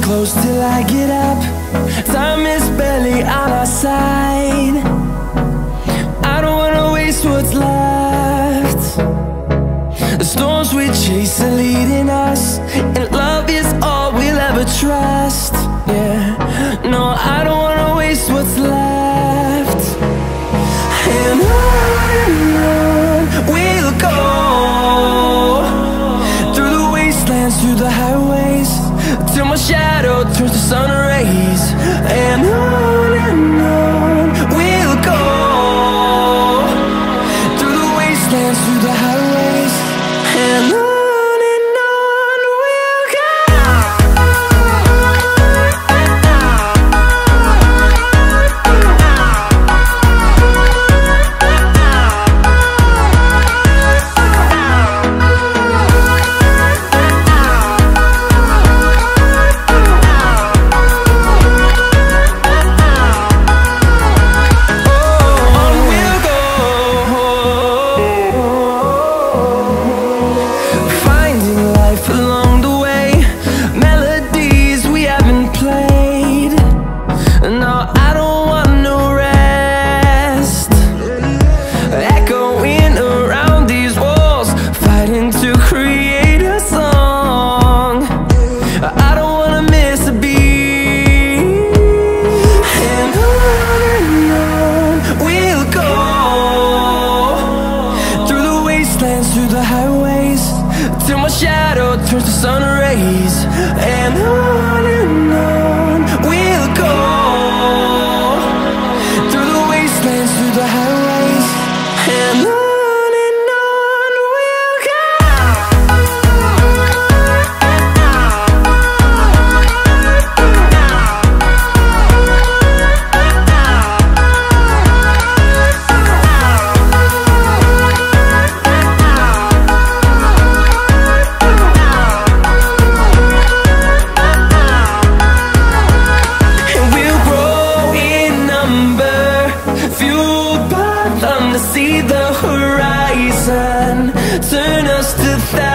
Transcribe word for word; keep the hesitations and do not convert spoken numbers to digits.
close till I get up. Time is barely on our side. I don't wanna waste what's left. The storms we chase are leading us, and love is all we'll ever trust. Yeah, no, I don't wanna waste what's left. And on and on we'll go, through the wastelands, through the highways, till my shadow turns to sun rays. And on and on we'll go, through the wastelands, through the highways, and on. Through the highways, till my shadow turns to sun rays. And on and on we'll go, through the wastelands, through the highways, and on. See the horizon, turn us to thousands.